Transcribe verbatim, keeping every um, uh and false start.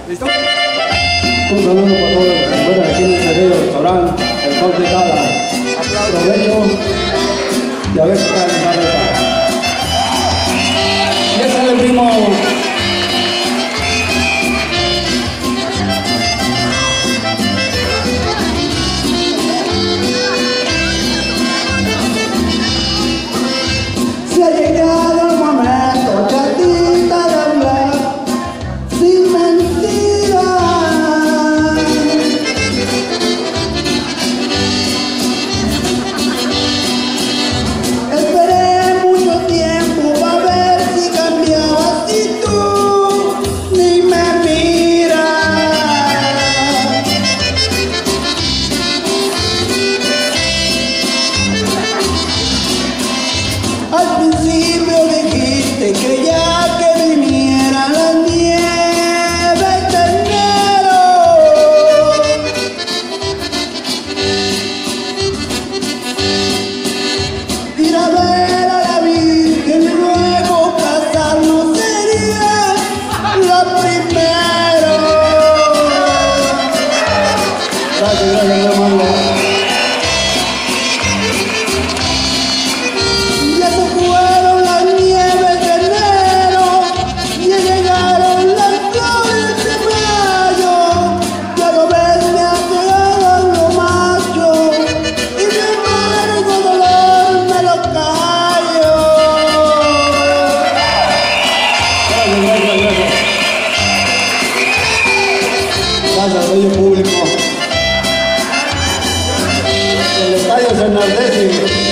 ¿Listo? Un saludo para todos los que se encuentran aquí en el querido restaurante El Sol de Cala. Provecho y a ver si cae en la reta. Y ese es el primo. Se ha llegado el momento, chatita, de hablar sin mentiras. Esperé mucho tiempo para ver si cambiabas y tú ni me miras. Al principio dijiste que ya que viniera la nieve de enero, ir a ver a la Virgen y luego casarnos sería lo primero. Gracias, gracias, hermano. Ya se fueron las nieves de enero, ya llegaron las flores de mayo. Ya lo ves, me ha quedado lo macho y mi amargo dolor me lo callo. Gracias, gracias, gracias. Gracias, bello público. El estadio se enardece.